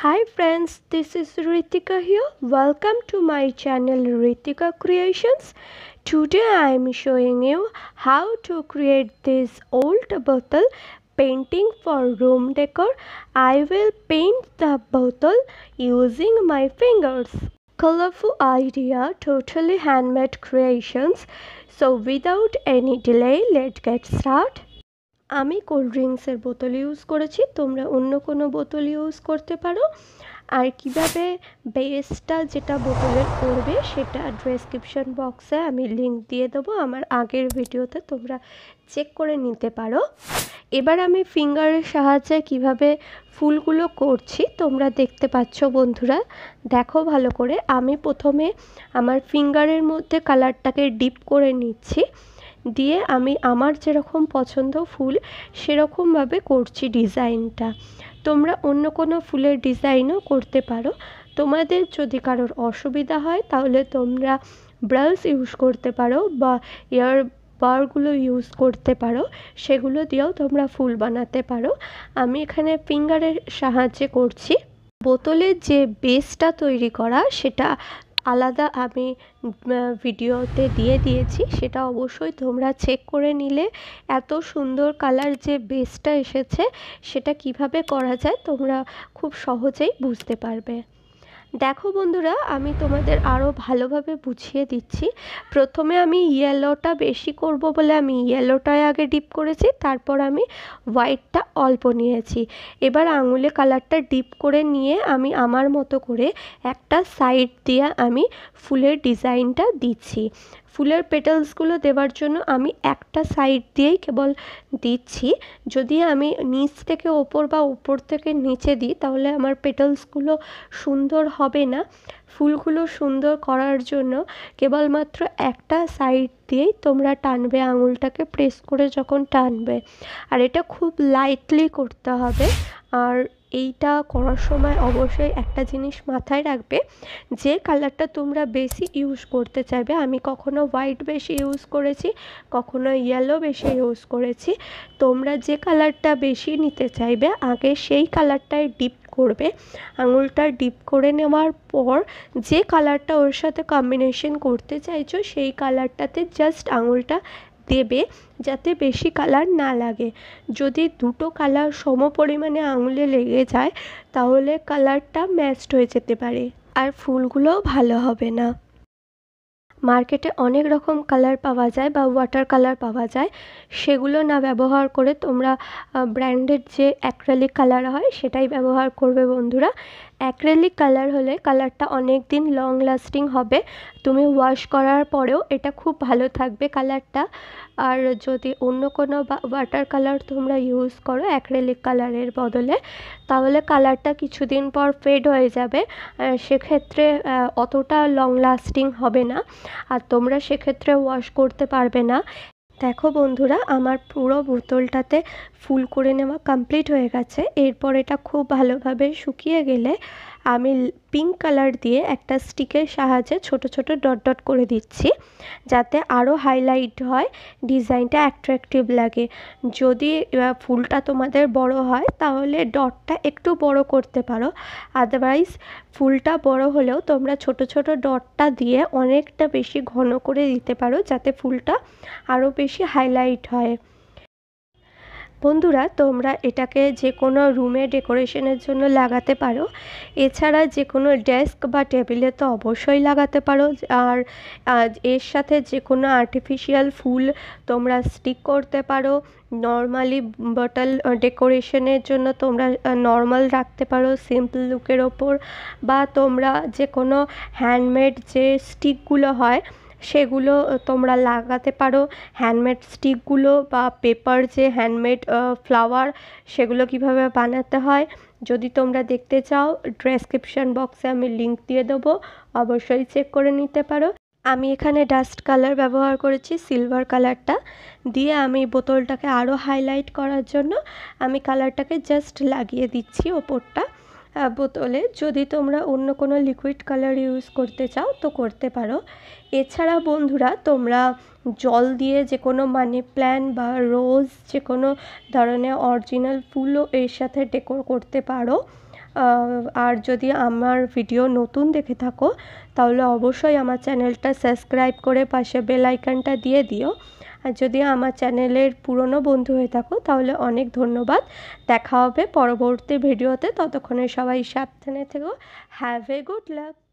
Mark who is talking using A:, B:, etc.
A: Hi friends, this is Ritwika here. Welcome to my channel RitwikaCreations. Today I am showing you how to create this old bottle painting for room decor. I will paint the bottle using my fingers. Colorful idea, totally handmade creations. So without any delay, let's get started. আমি cold ড্রিঙ্কসের বোতল use করেছি, তোমরা অন্য কোনো বোতল use করতে পারো। আর কিভাবে বেসটা যেটা বোতলের করবে সেটা ডেসক্রিপশন বক্সে আমি লিংক দিয়ে দেবো, আমার আগের ভিডিওতে তোমরা চেক করে নিতে পারো। এবার আমি ফিঙ্গারের সাহায্যে কিভাবে ফুলগুলো করছি তোমরা দেখতে পাচ্ছ বন্ধুরা, দেখো ভালো করে। আমি প্রথমে আমার ফিঙ্গারের মধ্যে কালারটাকে ডিপ করে নিচ্ছি, দিয়ে আমি আমার যেরকম পছন্দ ফুল সেরকমভাবে করছি ডিজাইনটা। তোমরা অন্য কোনো ফুলের ডিজাইনও করতে পারো। তোমাদের যদি কারোর অসুবিধা হয় তাহলে তোমরা ব্রাশ ইউজ করতে পারো বা এয়ার বারগুলো ইউজ করতে পারো, সেগুলো দিয়েও তোমরা ফুল বানাতে পারো। আমি এখানে ফিঙ্গারের সাহায্যে করছি। বোতলের যে বেসটা তৈরি করা সেটা আলাদা আমি ভিডিওতে দিয়ে দিয়েছি, সেটা অবশ্যই তোমরা চেক করে নিলে এত সুন্দর কালার যে বেসটা এসেছে সেটা কিভাবে করা যায় তোমরা খুব সহজেই বুঝতে পারবে। দেখো বন্ধুরা, আমি তোমাদের আরও ভালোভাবে বুঝিয়ে দিচ্ছি। প্রথমে আমি ইয়েলোটা বেশি করব বলে আমি ইয়েলোটায় আগে ডিপ করেছি, তারপর আমি হোয়াইটটা অল্প নিয়েছি। এবার আঙুলে কালারটা ডিপ করে নিয়ে আমি আমার মতো করে একটা সাইড দিয়ে আমি ফুলের ডিজাইনটা দিচ্ছি। ফুলের পেটালসগুলো দেওয়ার জন্য আমি একটা সাইড দিয়েই কেবল দিচ্ছি। যদি আমি নিচ থেকে ওপর বা উপর থেকে নিচে দিই তাহলে আমার পেটালসগুলো সুন্দর হবে না। ফুলগুলো সুন্দর করার জন্য কেবলমাত্র একটা সাইড দিয়েই তোমরা টানবে, আঙুলটাকে প্রেস করে যখন টানবে। আর এটা খুব লাইটলি করতে হবে। আর এইটা করার সময় অবশ্যই একটা জিনিস মাথায় রাখবে, যে কালারটা তোমরা বেশি ইউজ করতে চাইবে। আমি কখনো হোয়াইট বেশি ইউজ করেছি, কখনো ইয়েলো বেশি ইউজ করেছি। তোমরা যে কালারটা বেশি নিতে চাইবে আগে সেই কালারটাই ডিপ করবে। আঙুলটা ডিপ করে নেওয়ার পর যে কালারটা ওর সাথে কম্বিনেশন করতে চাইছো সেই কালারটাতে জাস্ট আঙুলটা দেবে, যাতে বেশি কালার না লাগে। যদি দুটো কালার সম পরিমাণে আঙুলে লেগে যায় তাহলে কালারটা ম্যাচড হয়ে যেতে পারে আর ফুলগুলোও ভালো হবে না। মার্কেটে অনেক রকম কালার পাওয়া যায় বা ওয়াটার কালার পাওয়া যায়, সেগুলো না ব্যবহার করে তোমরা ব্র্যান্ডেড যে অ্যাক্রেলিক কালার হয় সেটাই ব্যবহার করবে বন্ধুরা। অ্যাক্রেলিক কালার হলে কালারটা অনেক দিন লং লাস্টিং হবে, তুমি ওয়াশ করার পরেও এটা খুব ভালো থাকবে কালারটা। আর যদি অন্য কোনো ওয়াটার কালার তোমরা ইউজ করো অ্যাক্রেলিক কালারের বদলে, তাহলে কালারটা কিছুদিন পর ফেড হয়ে যাবে, সেক্ষেত্রে অতটা লং লাস্টিং হবে না আর তোমরা সেক্ষেত্রে ওয়াশ করতে পারবে না। দেখো বন্ধুরা, আমার পুরো বোতলটাতে ফুল করে নেওয়া কমপ্লিট হয়ে গেছে। এরপর এটা খুব ভালোভাবে শুকিয়ে গেলে আমি পিঙ্ক কালার দিয়ে একটা স্টিকের সাহায্যে ছোট ছোট ডট ডট করে দিচ্ছি, যাতে আরও হাইলাইট হয়, ডিজাইনটা অ্যাট্রাকটিভ লাগে। যদি ফুলটা তোমাদের বড় হয় তাহলে ডটটা একটু বড় করতে পারো, আদারওয়াইজ ফুলটা বড় হলেও তোমরা ছোট ছোট ডটটা দিয়ে অনেকটা বেশি ঘন করে দিতে পারো, যাতে ফুলটা আরও বেশি হাইলাইট হয়। বন্ধুরা, তোমরা এটাকে যে কোনো রুমে ডেকোরেশনের জন্য লাগাতে পারো, এছাড়া যে কোনো ডেস্ক বা টেবিলে তো অবশ্যই লাগাতে পারো। আর এর সাথে যে কোনো আর্টিফিশিয়াল ফুল তোমরা স্টিক করতে পারো। নর্মালি বটল ডেকোরেশনের জন্য তোমরা নর্মাল রাখতে পারো সিম্পল লুকের ওপর, বা তোমরা যে কোনো হ্যান্ডমেড যে স্টিকগুলো হয় সেগুলো তোমরা লাগাতে পারো। হ্যান্ডমেড স্টিকগুলো বা পেপার যে হ্যান্ডমেড ফ্লাওয়ার সেগুলো কিভাবে বানাতে হয় যদি তোমরা দেখতে চাও, ডেসক্রিপশন বক্সে আমি লিংক দিয়ে দেবো, অবশ্যই চেক করে নিতে পারো। আমি এখানে ডাস্ট কালার ব্যবহার করেছি, সিলভার কালারটা দিয়ে আমি বোতলটাকে আরও হাইলাইট করার জন্য আমি কালারটাকে জাস্ট লাগিয়ে দিচ্ছি ওপরটা বোতলে। যদি তোমরা অন্য কোনো লিকুইড কালার ইউজ করতে চাও তো করতে পারো। এছাড়া বন্ধুরা, তোমরা জল দিয়ে যে কোনো মানি প্ল্যান্ট বা রোজ যে কোনো ধরনের অরিজিনাল ফুলও এর সাথে ডেকোর করতে পারো। আর যদি আমার ভিডিও নতুন দেখে থাকো তাহলে অবশ্যই আমার চ্যানেলটা সাবস্ক্রাইব করে পাশে বেল আইকনটা দিয়ে দিও। আর যদি আমার চ্যানেলের পুরনো বন্ধু হয়ে থাকো তাহলে অনেক ধন্যবাদ। দেখা হবে পরবর্তী ভিডিওতে, ততক্ষণে সবাই সাবধানে থেকো। Have a good lakh.